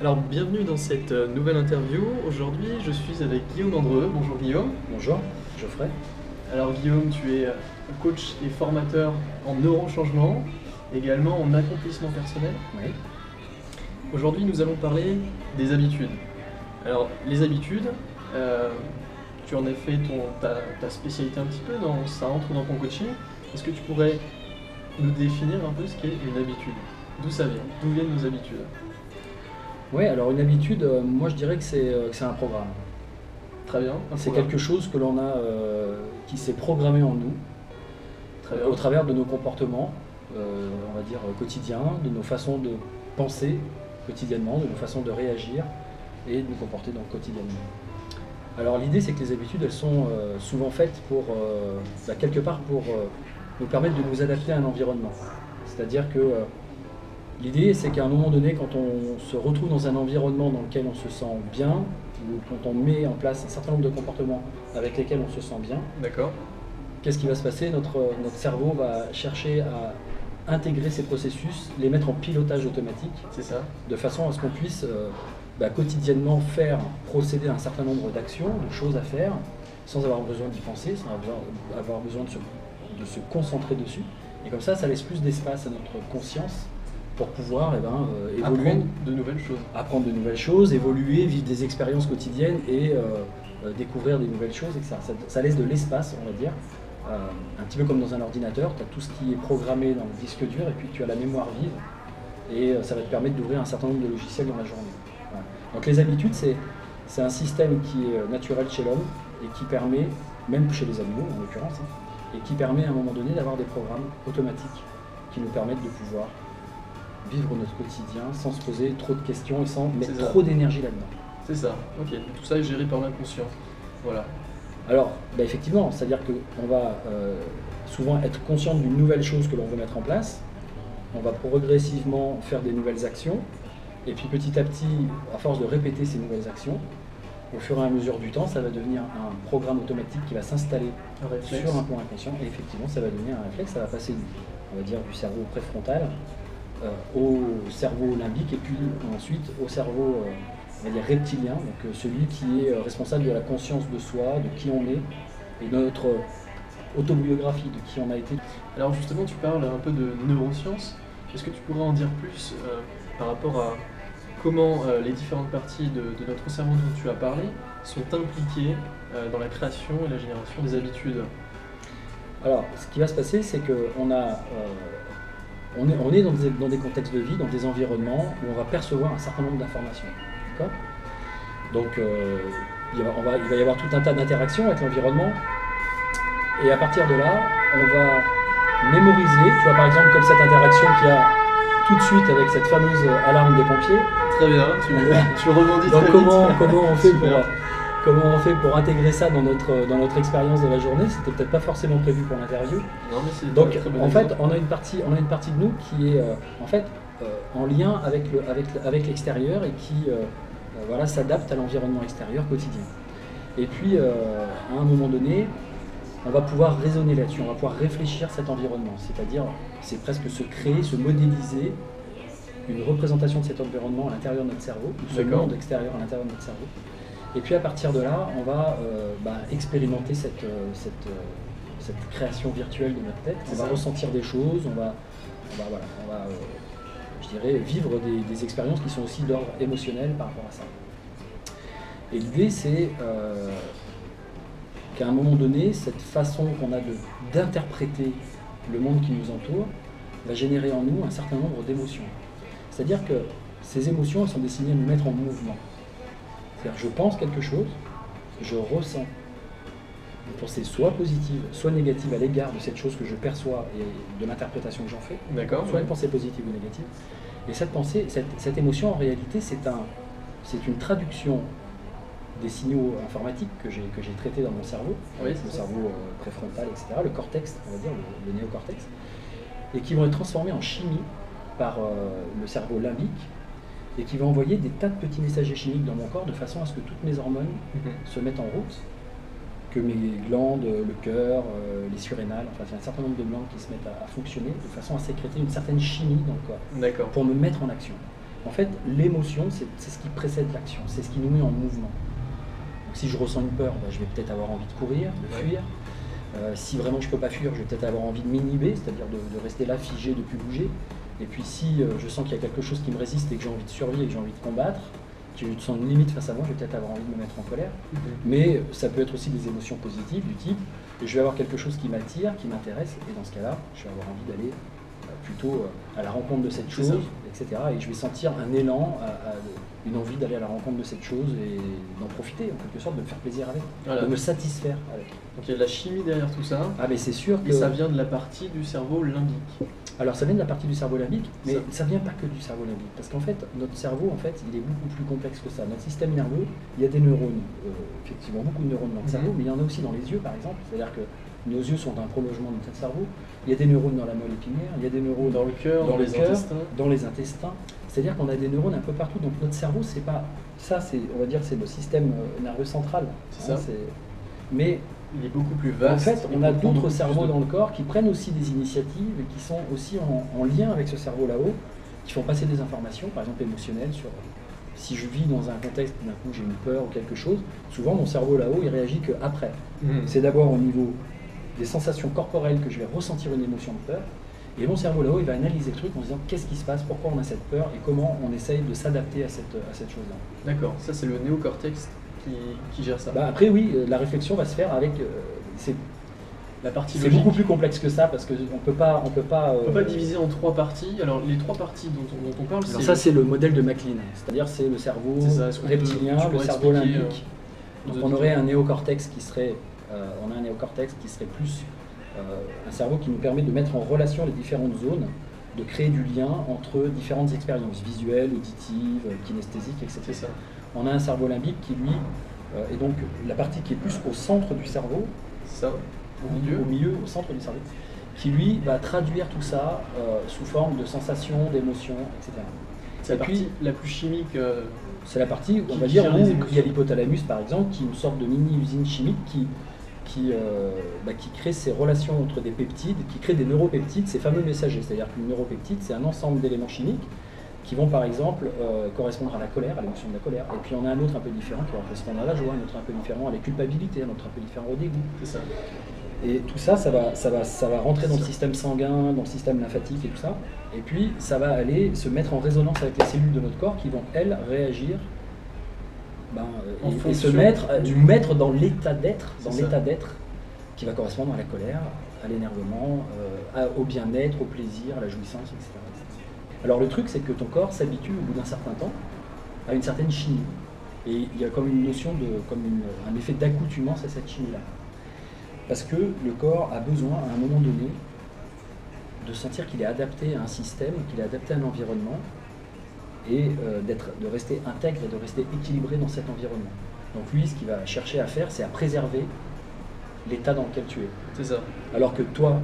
Alors, bienvenue dans cette nouvelle interview. Aujourd'hui, je suis avec Guillaume Andreu. Bonjour Guillaume. Bonjour, Geoffrey. Alors Guillaume, tu es coach et formateur en neurochangement, également en accomplissement personnel. Oui. Aujourd'hui, nous allons parler des habitudes. Alors, les habitudes, tu en as fait ta spécialité un petit peu, ça entre dans ton coaching. Est-ce que tu pourrais nous définir un peu ce qu'est une habitude? D'où ça vient? D'où viennent nos habitudes? Oui, alors une habitude, moi je dirais que c'est un programme. Très bien. C'est quelque chose que l'on a, qui s'est programmé en nous, Très bien. au travers de nos comportements, on va dire quotidiens, de nos façons de penser quotidiennement, de nos façons de réagir et de nous comporter donc quotidiennement. Alors l'idée c'est que les habitudes elles sont souvent faites pour, quelque part pour nous permettre de nous adapter à un environnement. C'est-à-dire que l'idée c'est qu'à un moment donné, quand on se retrouve dans un environnement dans lequel on se sent bien, ou quand on met en place un certain nombre de comportements avec lesquels on se sent bien, D'accord. qu'est-ce qui va se passer? Notre cerveau va chercher à intégrer ces processus, les mettre en pilotage automatique, C'est ça. de façon à ce qu'on puisse quotidiennement procéder à un certain nombre d'actions, de choses à faire, sans avoir besoin d'y penser, sans avoir besoin de se concentrer dessus. Et comme ça laisse plus d'espace à notre conscience pour pouvoir évoluer, apprendre de nouvelles choses, évoluer, vivre des expériences quotidiennes et découvrir des nouvelles choses. Et que ça laisse de l'espace, on va dire. Un petit peu comme dans un ordinateur, tu as tout ce qui est programmé dans le disque dur et puis tu as la mémoire vive et ça va te permettre d'ouvrir un certain nombre de logiciels dans la journée. Voilà. Donc les habitudes, c'est un système qui est naturel chez l'homme et qui permet, même chez les animaux en l'occurrence, et qui permet à un moment donné d'avoir des programmes automatiques qui nous permettent de pouvoir vivre notre quotidien sans se poser trop de questions et sans mettre trop d'énergie là-dedans. C'est ça, ok. Tout ça est géré par l'inconscient. Voilà. Alors, effectivement, c'est-à-dire qu'on va souvent être conscient d'une nouvelle chose que l'on veut mettre en place, on va progressivement faire des nouvelles actions, et puis petit à petit, à force de répéter ces nouvelles actions, au fur et à mesure du temps, ça va devenir un programme automatique qui va s'installer sur un point inconscient, et effectivement, ça va devenir un réflexe, ça va passer on va dire, du cerveau préfrontal au cerveau limbique, et puis ensuite au cerveau on va dire reptilien, donc celui qui est responsable de la conscience de soi, de qui on est, et de notre autobiographie, de qui on a été. Alors justement, tu parles un peu de neurosciences. Est-ce que tu pourrais en dire plus par rapport à comment les différentes parties de notre cerveau dont tu as parlé sont impliquées dans la création et la génération des habitudes? Alors, ce qui va se passer, c'est qu'on on est dans des contextes de vie, dans des environnements où on va percevoir un certain nombre d'informations. D'accord ? Donc, il va y avoir tout un tas d'interactions avec l'environnement. Et à partir de là, on va mémoriser. Tu vois, par exemple, comme cette interaction qu'il y a tout de suite avec cette fameuse alarme des pompiers. Très bien, tu rebondis donc, très vite. comment on fait pour intégrer ça dans notre expérience de la journée? C'était peut-être pas forcément prévu pour l'interview. Donc en fait, on a une partie de nous qui est en lien avec l'extérieur et qui s'adapte à l'environnement extérieur quotidien. Et puis à un moment donné, on va pouvoir raisonner là-dessus, on va pouvoir réfléchir cet environnement. C'est-à-dire, c'est presque se créer, se modéliser une représentation de cet environnement à l'intérieur de notre cerveau, ce monde extérieur à l'intérieur de notre cerveau. Et puis à partir de là, on va expérimenter cette création virtuelle de notre tête. On va ressentir des choses, on va je dirais, vivre des expériences qui sont aussi d'ordre émotionnel par rapport à ça. Et l'idée, c'est qu'à un moment donné, cette façon qu'on a d'interpréter le monde qui nous entoure va générer en nous un certain nombre d'émotions. C'est-à-dire que ces émotions, elles sont destinées à nous mettre en mouvement. C'est-à-dire que je pense quelque chose, je ressens une pensée soit positive, soit négative à l'égard de cette chose que je perçois et de l'interprétation que j'en fais. D'accord. Soit une pensée positive ou négative. Et cette pensée, cette émotion, en réalité, c'est une traduction des signaux informatiques que j'ai traités dans mon cerveau, le cerveau préfrontal, etc., le cortex, on va dire, le néocortex, et qui vont être transformés en chimie par le cerveau limbique, et qui va envoyer des tas de petits messagers chimiques dans mon corps de façon à ce que toutes mes hormones se mettent en route, que mes glandes, le cœur, les surrénales, enfin il y a un certain nombre de glandes qui se mettent à fonctionner de façon à sécréter une certaine chimie dans le corps, pour me mettre en action. En fait, l'émotion, c'est ce qui précède l'action, c'est ce qui nous met en mouvement. Donc, si je ressens une peur, je vais peut-être avoir envie de courir, de fuir. Si vraiment je ne peux pas fuir, je vais peut-être avoir envie de m'inhiber, c'est-à-dire de rester là, figé, de ne plus bouger. Et puis si je sens qu'il y a quelque chose qui me résiste et que j'ai envie de survivre et que j'ai envie de combattre, que je sens une limite face à moi, je vais peut-être avoir envie de me mettre en colère. Mais ça peut être aussi des émotions positives du type, je vais avoir quelque chose qui m'attire, qui m'intéresse, et dans ce cas-là, je vais avoir envie d'aller plutôt à la rencontre de cette chose, etc. Et je vais sentir un élan, une envie d'aller à la rencontre de cette chose et d'en profiter, en quelque sorte, de me faire plaisir avec, de me satisfaire avec. Donc il y a de la chimie derrière tout ça. Ah mais c'est sûr que... Et ça vient de la partie du cerveau limbique. Alors ça vient de la partie du cerveau limbique, mais ça vient pas que du cerveau limbique, parce qu'en fait, notre cerveau, en fait, il est beaucoup plus complexe que ça. Notre système nerveux, il y a des neurones, effectivement, beaucoup de neurones dans le cerveau, mais il y en a aussi dans les yeux, par exemple. C'est-à-dire que nos yeux sont un prolongement de notre cerveau. Il y a des neurones dans la moelle épinière, il y a des neurones dans le cœur, dans les intestins. C'est-à-dire qu'on a des neurones un peu partout. Donc notre cerveau, c'est pas ça, on va dire, c'est le système nerveux central. C'est ça. Mais il est beaucoup plus vaste. En fait, on a d'autres cerveaux dans le corps qui prennent aussi des initiatives et qui sont aussi en lien avec ce cerveau là-haut, qui font passer des informations, par exemple émotionnelles, sur si je vis dans un contexte, d'un coup j'ai une peur ou quelque chose, souvent mon cerveau là-haut, il réagit qu'après. C'est d'abord au niveau des sensations corporelles que je vais ressentir une émotion de peur, et mon cerveau là-haut, il va analyser le truc en se disant qu'est-ce qui se passe, pourquoi on a cette peur et comment on essaye de s'adapter à cette chose-là. D'accord, ça c'est le néocortex qui gère ça. Après oui, la réflexion va se faire avec... la partie c'est beaucoup plus complexe que ça parce qu'on peut pas diviser en trois parties. Alors les trois parties dont on parle, c'est... Ça c'est le modèle de MacLean, c'est-à-dire c'est le cerveau reptilien, le cerveau limbique. Donc on aurait un néocortex qui serait... on a un néocortex qui serait plus un cerveau qui nous permet de mettre en relation les différentes zones, de créer du lien entre différentes expériences visuelles, auditives, kinesthésiques, etc. C'est ça. On a un cerveau limbique qui lui est donc la partie qui est plus au centre du cerveau, ça, au milieu, au centre du cerveau, qui lui va traduire tout ça sous forme de sensations, d'émotions, etc. C'est la partie la plus chimique. C'est la partie, on va dire, où il y a l'hypothalamus par exemple, qui est une sorte de mini-usine chimique qui crée ces relations entre des peptides, qui crée des neuropeptides, ces fameux messagers. C'est-à-dire qu'une neuropeptide, c'est un ensemble d'éléments chimiques qui vont par exemple correspondre à la colère, à l'émotion de la colère. Et puis on a un autre un peu différent qui va correspondre à la joie, un autre un peu différent à la culpabilité, un autre un peu différent au dégoût. C'est ça. Et tout ça, ça va rentrer dans le système sanguin, dans le système lymphatique et tout ça. Et puis ça va aller se mettre en résonance avec les cellules de notre corps qui vont, elles, réagir et se mettre dans l'état d'être, qui va correspondre à la colère, à l'énervement, au bien-être, au plaisir, à la jouissance, etc. Alors le truc, c'est que ton corps s'habitue au bout d'un certain temps à une certaine chimie. Et il y a comme une notion un effet d'accoutumance à cette chimie-là. Parce que le corps a besoin, à un moment donné, de sentir qu'il est adapté à un système, qu'il est adapté à un environnement, et de rester intègre et de rester équilibré dans cet environnement. Donc lui, ce qu'il va chercher à faire, c'est à préserver l'état dans lequel tu es. C'est ça. Alors que toi,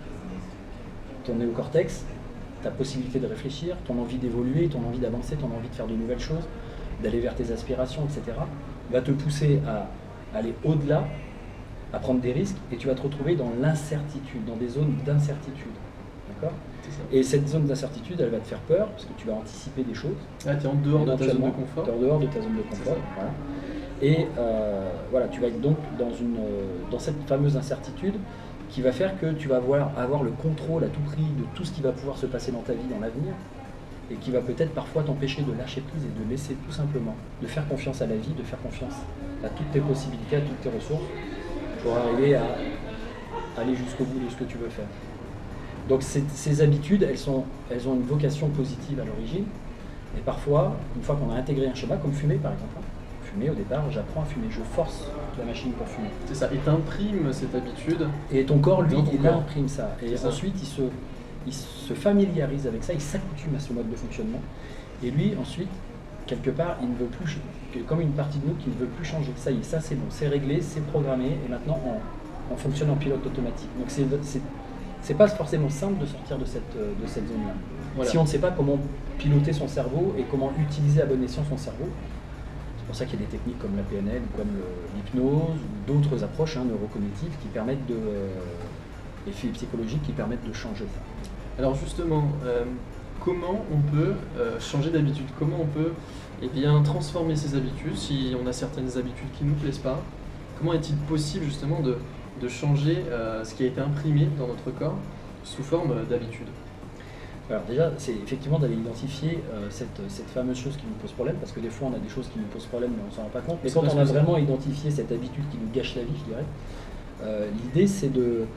ton néocortex, ta possibilité de réfléchir, ton envie d'évoluer, ton envie d'avancer, ton envie de faire de nouvelles choses, d'aller vers tes aspirations, etc., va te pousser à aller au-delà, à prendre des risques, et tu vas te retrouver dans l'incertitude, dans des zones d'incertitude. D'accord ? Et cette zone d'incertitude, elle va te faire peur, parce que tu vas anticiper des choses. Ah, tu es en dehors de ta zone de confort. Tu es en dehors de ta zone de confort. Voilà. Et voilà, tu vas être donc dans cette fameuse incertitude qui va faire que tu vas avoir le contrôle à tout prix de tout ce qui va pouvoir se passer dans ta vie dans l'avenir, et qui va peut-être parfois t'empêcher de lâcher prise et de laisser tout simplement, de faire confiance à la vie, de faire confiance à toutes tes possibilités, à toutes tes ressources, pour arriver à aller jusqu'au bout de ce que tu veux faire. Donc ces habitudes, elles ont une vocation positive à l'origine, et parfois, une fois qu'on a intégré un schéma, comme fumer par exemple, fumer au départ, j'apprends à fumer, je force la machine pour fumer. C'est ça, et t'imprimes cette habitude. Et ton corps, lui, il imprime ça. Et ensuite, il se familiarise avec ça, il s'accoutume à ce mode de fonctionnement. Et lui, ensuite, quelque part, il ne veut plus, comme une partie de nous qui ne veut plus changer. Ça y est, ça c'est bon, c'est réglé, c'est programmé, et maintenant on fonctionne en pilote automatique. Donc c'est pas forcément simple de sortir de cette zone-là. Voilà. Si on ne sait pas comment piloter son cerveau et comment utiliser à bon escient son cerveau, c'est pour ça qu'il y a des techniques comme la PNL, ou comme l'hypnose, ou d'autres approches neurocognitives qui permettent effets psychologiques qui permettent de changer ça. Alors justement, comment on peut changer d'habitude, comment on peut transformer ses habitudes, si on a certaines habitudes qui ne nous plaisent pas, comment est-il possible justement de changer ce qui a été imprimé dans notre corps sous forme d'habitude? Alors déjà, c'est effectivement d'aller identifier cette fameuse chose qui nous pose problème, parce que des fois on a des choses qui nous posent problème mais on ne s'en rend pas compte. Mais quand on a vraiment identifié cette habitude qui nous gâche la vie, je dirais, l'idée c'est de,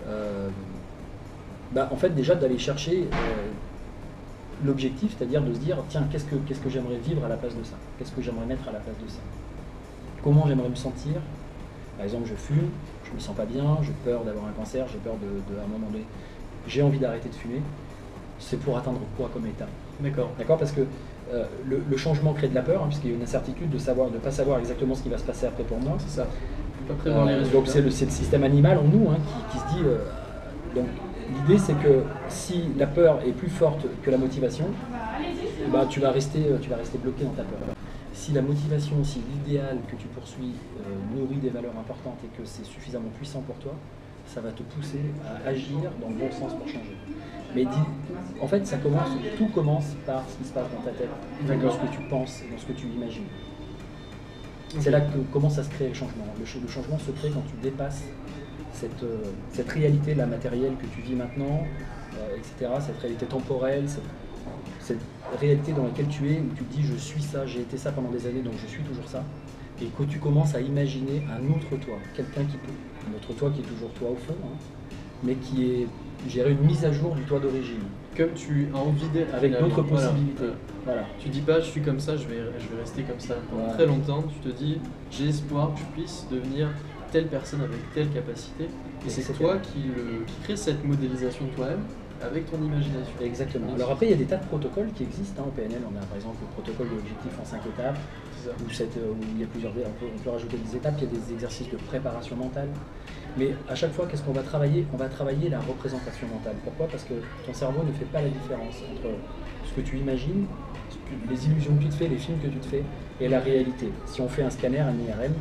en fait déjà d'aller chercher l'objectif, c'est-à-dire de se dire, tiens, qu'est-ce que j'aimerais vivre à la place de ça? Qu'est-ce que j'aimerais mettre à la place de ça? Comment j'aimerais me sentir? Par exemple, je fume, je me sens pas bien, j'ai peur d'avoir un cancer, j'ai peur à un moment donné, j'ai envie d'arrêter de fumer. C'est pour atteindre quoi comme état? D'accord. D'accord, parce que le changement crée de la peur, hein, puisqu'il y a une incertitude de ne pas savoir exactement ce qui va se passer après pour moi. C'est ça. On peut pas prévoir les résultats. Donc c'est le système animal en nous, hein, qui se dit. Donc l'idée c'est que si la peur est plus forte que la motivation, tu vas rester bloqué dans ta peur. Si la motivation, si l'idéal que tu poursuis nourrit des valeurs importantes et que c'est suffisamment puissant pour toi, ça va te pousser à agir dans le bon sens pour changer. Mais en fait, tout commence par ce qui se passe dans ta tête, dans ce que tu penses et dans ce que tu imagines. Okay. C'est là que commence à se créer le changement. Le changement se crée quand tu dépasses cette réalité la matérielle que tu vis maintenant, etc., cette réalité temporelle, cette réalité dans laquelle tu es, où tu te dis je suis ça, j'ai été ça pendant des années, donc je suis toujours ça, et que tu commences à imaginer un autre toi, quelqu'un qui peut, un autre toi qui est toujours toi au fond, hein, mais qui est, gérer une mise à jour du toi d'origine. Comme tu as envie d'être. Avec d'autres possibilités. Voilà. Tu dis pas je suis comme ça, je vais rester comme ça pendant très longtemps, tu te dis j'ai espoir que je puisse devenir telle personne avec telle capacité, et c'est toi qui crée cette modélisation de toi-même avec ton imagination. Exactement. Alors après, il y a des tas de protocoles qui existent. Au PNL, on a par exemple le protocole de l'objectif en 5 étapes, où il y a plusieurs, on peut rajouter des étapes, il y a des exercices de préparation mentale. Mais à chaque fois, qu'est-ce qu'on va travailler? On va travailler la représentation mentale. Pourquoi? Parce que ton cerveau ne fait pas la différence entre ce que tu imagines, les illusions que tu te fais, les films que tu te fais, et la réalité. Si on fait un scanner, un IRM,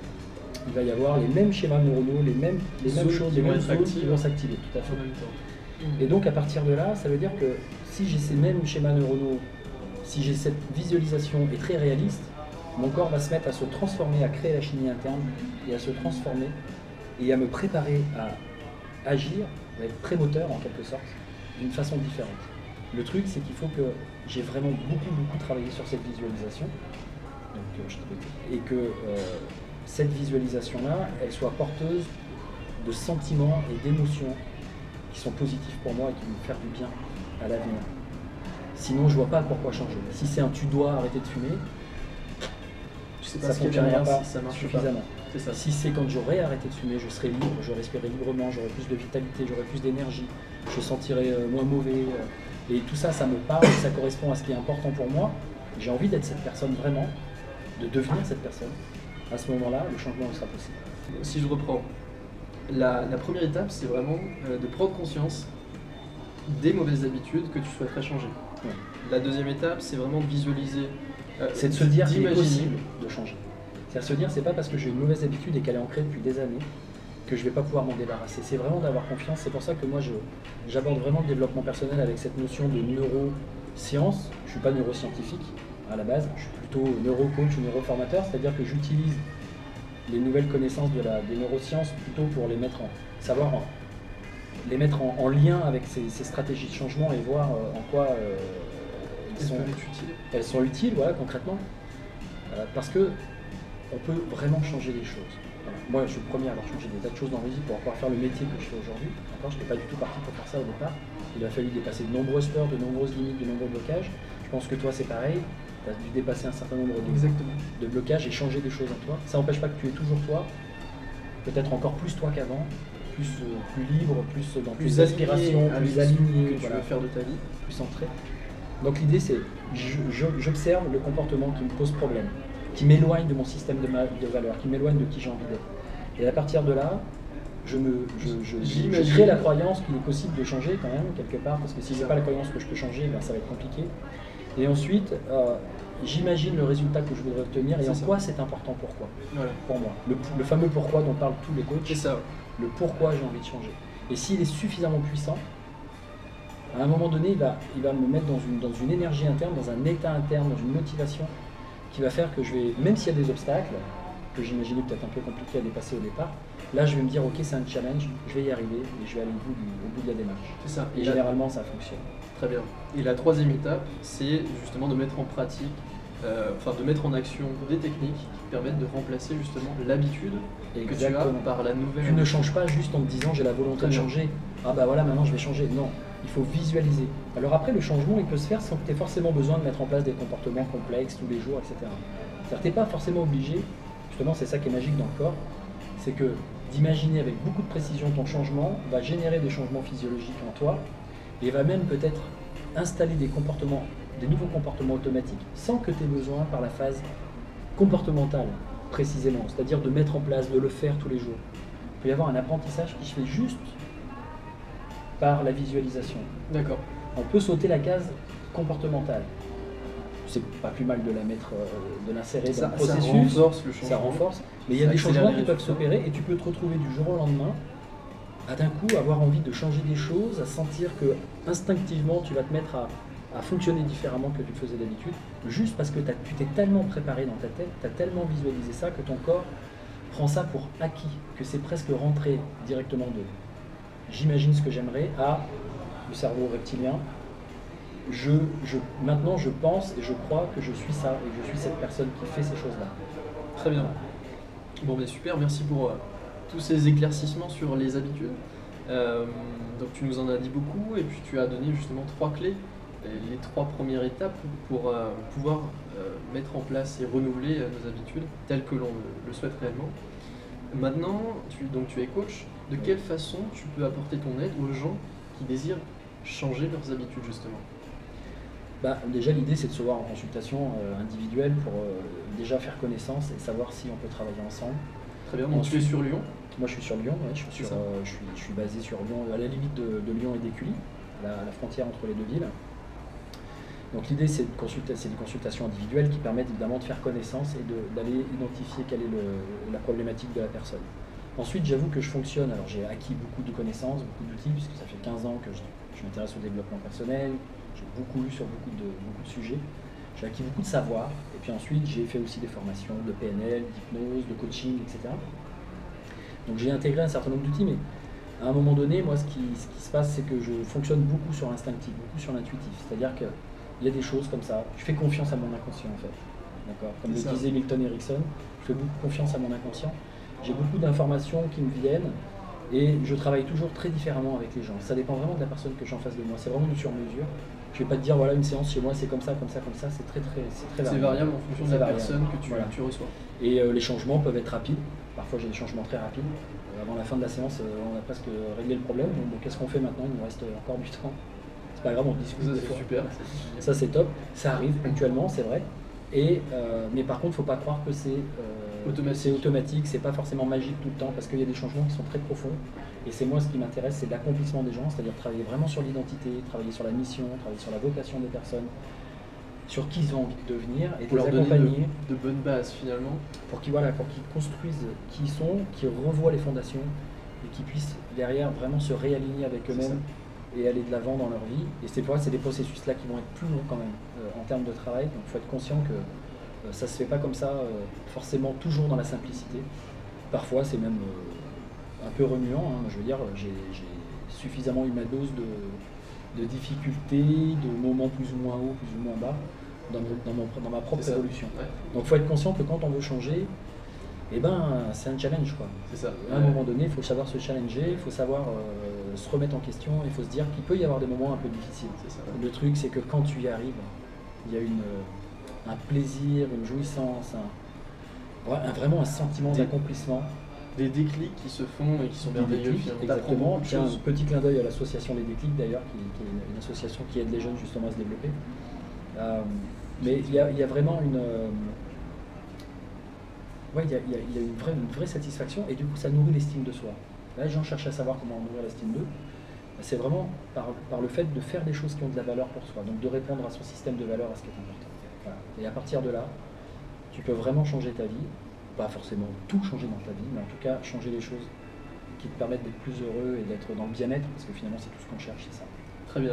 il va y avoir les mêmes schémas neuronaux, les mêmes choses, les mêmes zones qui vont s'activer, tout à fait. Et donc à partir de là, ça veut dire que si j'ai ces mêmes schémas neuronaux, si j'ai cette visualisation est très réaliste, mon corps va se mettre à se transformer, à créer la chimie interne et à se transformer et à me préparer à agir, à être prémoteur en quelque sorte, d'une façon différente. Le truc, c'est qu'il faut que j'ai vraiment beaucoup travaillé sur cette visualisation, et que cette visualisation-là, elle soit porteuse de sentiments et d'émotions qui sont positifs pour moi et qui vont me faire du bien à l'avenir. Sinon, je vois pas pourquoi changer. Si c'est un tu dois arrêter de fumer, tu sais pas ça ne fonctionnera pas si ça marche suffisamment. C'est ça. Si c'est quand j'aurai arrêté de fumer, je serai libre, je respirerai librement, j'aurai plus de vitalité, j'aurai plus d'énergie, je sentirai moins mauvais. Et tout ça, ça me parle, ça correspond à ce qui est important pour moi. J'ai envie d'être cette personne vraiment, de devenir cette personne. À ce moment-là, le changement sera possible. Si je reprends, la première étape, c'est vraiment de prendre conscience des mauvaises habitudes que tu souhaiterais changer. Ouais. La deuxième étape, c'est vraiment de visualiser. C'est de se dire qu'il est possible de changer. C'est-à-dire se dire, c'est pas parce que j'ai une mauvaise habitude et qu'elle est ancrée depuis des années que je ne vais pas pouvoir m'en débarrasser. C'est vraiment d'avoir confiance. C'est pour ça que moi, j'aborde vraiment le développement personnel avec cette notion de neuroscience. Je ne suis pas neuroscientifique à la base, je suis plutôt neurocoach ou neuroformateur, c'est-à-dire que j'utilise les nouvelles connaissances des neurosciences plutôt pour les mettre en lien avec ces stratégies de changement et voir en quoi elles sont utiles, voilà, concrètement. Parce que on peut vraiment changer les choses. Voilà. Moi, je suis le premier à avoir changé des tas de choses dans ma vie pour pouvoir faire le métier que je fais aujourd'hui. Je n'étais pas du tout parti pour faire ça au départ. Il a fallu dépasser de nombreuses peurs, de nombreuses limites, de nombreux blocages. Je pense que toi, c'est pareil. Tu as dû dépasser un certain nombre de blocages et changer des choses en toi. Ça n'empêche pas que tu es toujours toi, peut-être encore plus toi qu'avant, plus libre, plus dans plus aspirations, plus aligné, que tu veux faire de ta vie, plus centré. Donc l'idée, c'est j'observe le comportement qui me pose problème, qui m'éloigne de mon système de valeurs, qui m'éloigne de qui j'ai envie d'être. Et à partir de là, je crée la croyance qu'il est possible de changer quand même, quelque part, parce que si je n'ai pas la croyance que je peux changer, ben, ça va être compliqué. Et ensuite, j'imagine le résultat que je voudrais obtenir et en quoi c'est important pour moi. Le fameux pourquoi dont parlent tous les coachs, c'est ça. Le pourquoi j'ai envie de changer. Et s'il est suffisamment puissant, À un moment donné, il va me mettre dans une énergie interne, dans un état interne, dans une motivation qui va faire que je vais, même s'il y a des obstacles, que j'imaginais peut-être un peu compliqués à dépasser au départ, là je vais me dire ok c'est un challenge, je vais y arriver et je vais aller au bout de la démarche. C'est ça. Et généralement ça fonctionne. Très bien. Et la troisième étape, c'est justement de mettre en pratique, de mettre en action des techniques qui permettent de remplacer justement l'habitude que tu as par la nouvelle. Tu ne changes pas juste en te disant j'ai la volonté de changer. Ah bah voilà, maintenant je vais changer. Non, il faut visualiser. Alors après, le changement, il peut se faire sans que tu aies forcément besoin de mettre en place des comportements complexes tous les jours, etc. C'est-à-dire que tu n'es pas forcément obligé, justement c'est ça qui est magique dans le corps, c'est que d'imaginer avec beaucoup de précision ton changement va générer des changements physiologiques en toi et va même peut-être installer des comportements, des nouveaux comportements automatiques sans que tu aies besoin par la phase comportementale précisément, c'est-à-dire de mettre en place, de le faire tous les jours. Il peut y avoir un apprentissage qui se fait juste par la visualisation. D'accord. On peut sauter la case comportementale. C'est pas plus mal de la mettre, de l'insérer dans le processus. Ça renforce le changement. Ça renforce. Mais il y a des changements qui peuvent s'opérer et tu peux te retrouver du jour au lendemain à d'un coup avoir envie de changer des choses, à sentir que instinctivement tu vas te mettre à fonctionner différemment que tu le faisais d'habitude, juste parce que tu t'es tellement préparé dans ta tête, tu as tellement visualisé ça que ton corps prend ça pour acquis, que c'est presque rentré directement de j'imagine ce que j'aimerais à le cerveau reptilien. Maintenant je pense et je crois que je suis ça et que je suis cette personne qui fait ces choses-là. Très bien. Bon, ben super, merci pour tous ces éclaircissements sur les habitudes. Donc tu nous en as dit beaucoup et puis tu as donné justement 3 clés, les 3 premières étapes pour pouvoir mettre en place et renouveler nos habitudes telles que l'on le souhaite réellement. Maintenant, tu es coach. De quelle façon tu peux apporter ton aide aux gens qui désirent changer leurs habitudes justement? Déjà l'idée c'est de se voir en consultation individuelle pour déjà faire connaissance et savoir si on peut travailler ensemble. Très bien, donc tu es sur Lyon? Moi je suis sur Lyon, ouais, je suis basé sur Lyon, à la limite de Lyon et d'Écully, à la frontière entre les deux villes. Donc l'idée c'est des consultations individuelles qui permettent évidemment de faire connaissance et d'aller identifier quelle est la problématique de la personne. Ensuite j'avoue que je fonctionne, alors j'ai acquis beaucoup de connaissances, beaucoup d'outils, puisque ça fait 15 ans que je m'intéresse au développement personnel, j'ai beaucoup lu sur beaucoup de sujets, j'ai acquis beaucoup de savoir, et puis ensuite j'ai fait aussi des formations de PNL, d'hypnose, de coaching, etc. Donc j'ai intégré un certain nombre d'outils, mais à un moment donné, moi ce qui se passe c'est que je fonctionne beaucoup sur l'instinctif, beaucoup sur l'intuitif, c'est-à-dire que il y a des choses comme ça, je fais confiance à mon inconscient en fait. D'accord. Comme le disait Milton Erickson, je fais beaucoup confiance à mon inconscient. J'ai beaucoup d'informations qui me viennent et je travaille toujours très différemment avec les gens. Ça dépend vraiment de la personne que j'ai en face de moi. C'est vraiment du sur-mesure. Je ne vais pas te dire voilà une séance chez moi c'est comme ça, comme ça, comme ça. C'est très variable. C'est variable en fonction de la personne que tu reçois. Et les changements peuvent être rapides. Parfois j'ai des changements très rapides. Avant la fin de la séance, on a presque réglé le problème. Donc qu'est-ce qu'on fait maintenant? Il nous reste encore du temps. C'est pas grave, on discute. Ça c'est super. Ça c'est top. Ça arrive ponctuellement, c'est vrai. Mais par contre, il ne faut pas croire que c'est automatique, c'est pas forcément magique tout le temps, parce qu'il y a des changements qui sont très profonds. Et c'est moi ce qui m'intéresse, c'est l'accomplissement des gens, c'est-à-dire travailler vraiment sur l'identité, travailler sur la mission, travailler sur la vocation des personnes, sur qui ils ont envie de devenir, et pour les leur accompagner. Donner de bonnes bases finalement. Pour qu'ils construisent qui ils sont, qu'ils revoient les fondations, et qu'ils puissent derrière vraiment se réaligner avec eux-mêmes et aller de l'avant dans leur vie. Et c'est des processus-là qui vont être plus longs quand même en termes de travail. Donc il faut être conscient que ça ne se fait pas comme ça, forcément toujours dans la simplicité. Parfois c'est même un peu remuant. Je veux dire, j'ai suffisamment eu ma dose de difficultés, de moments plus ou moins hauts, plus ou moins bas dans ma propre évolution. Ouais. Donc il faut être conscient que quand on veut changer, c'est un challenge quoi. C'est ça. À un moment donné, il faut savoir se challenger, il faut savoir se remettre en question, il faut se dire qu'il peut y avoir des moments un peu difficiles. C'est ça. Le truc, c'est que quand tu y arrives, il y a un plaisir, une jouissance, vraiment un sentiment d'accomplissement. Des déclics qui se font et qui sont merveilleux. Exactement. J'ai un petit clin d'œil à l'association Les Déclics d'ailleurs, qui est une association qui aide les jeunes justement à se développer. Mais il y a vraiment il y a une vraie satisfaction et du coup ça nourrit l'estime de soi. Là les gens cherchent à savoir comment nourrir l'estime d'eux. C'est vraiment par le fait de faire des choses qui ont de la valeur pour soi, donc de répondre à son système de valeurs, à ce qui est important. Voilà. Et à partir de là, tu peux vraiment changer ta vie, pas forcément tout changer dans ta vie, mais en tout cas changer les choses qui te permettent d'être plus heureux et d'être dans le bien-être, parce que finalement c'est tout ce qu'on cherche, c'est ça. Très bien.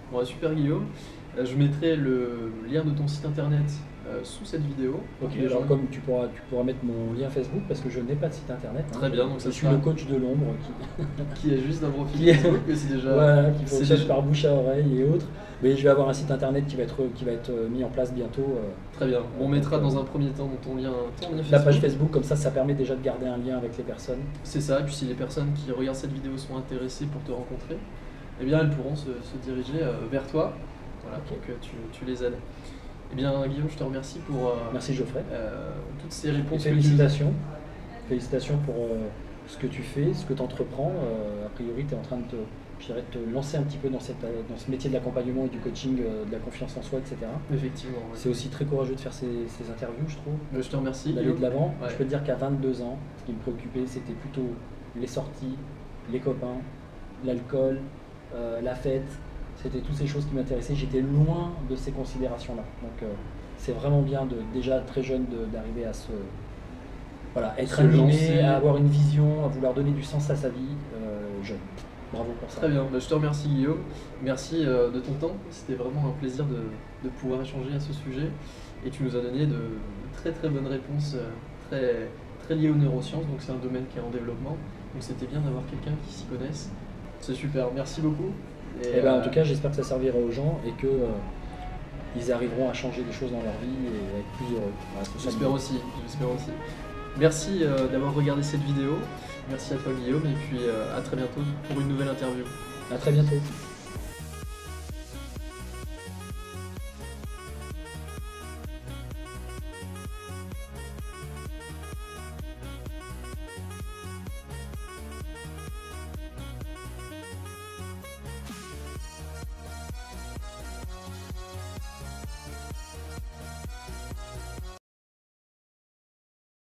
Bon, super Guillaume. Je mettrai le lien de ton site internet sous cette vidéo. Ok, Les alors gens- comme tu pourras mettre mon lien Facebook parce que je n'ai pas de site internet. Très bien, donc je ça suis sera- le coach de l'ombre qui est juste un profil Qui est- Facebook, mais c'est déjà. voilà, qui c'est fonctionne déjà- par bouche à oreille et autres. Mais je vais avoir un site internet qui va être mis en place bientôt. Très bien. On mettra dans un premier temps ton lien La Facebook. page Facebook, comme ça permet déjà de garder un lien avec les personnes. C'est ça, et puis si les personnes qui regardent cette vidéo sont intéressées pour te rencontrer, eh bien elles pourront se diriger vers toi, voilà, Ok. pour que tu les aides. Eh bien Guillaume, je te remercie pour Merci Geoffrey. toutes ces Et réponses que tu félicitations. Félicitations pour ce que tu fais, ce que tu entreprends. A priori, tu es en train je dirais, de te lancer un petit peu dans ce métier de l'accompagnement et du coaching, de la confiance en soi, etc. Effectivement, ouais. C'est aussi très courageux de faire ces interviews, je trouve. Je te remercie D'aller Guillaume. de l'avant. Ouais. Je peux te dire qu'à 22 ans, ce qui me préoccupait, c'était plutôt les sorties, les copains, l'alcool, la fête. C'était toutes ces choses qui m'intéressaient. J'étais loin de ces considérations-là. Donc c'est vraiment bien déjà très jeune d'arriver à être Se animé, lancer. à avoir une vision, à vouloir donner du sens à sa vie jeune. Bravo pour ça. Très bien, je te remercie Guillaume, merci de ton temps, c'était vraiment un plaisir de pouvoir échanger à ce sujet et tu nous as donné de très très bonnes réponses très liées aux neurosciences, donc c'est un domaine qui est en développement, donc c'était bien d'avoir quelqu'un qui s'y connaisse. C'est super, merci beaucoup. Et en tout cas, j'espère que ça servira aux gens et que ils arriveront à changer des choses dans leur vie et à être plus heureux. Voilà, c'est ça j'espère le- aussi. Merci d'avoir regardé cette vidéo, merci à toi Guillaume et puis à très bientôt pour une nouvelle interview. À très bientôt.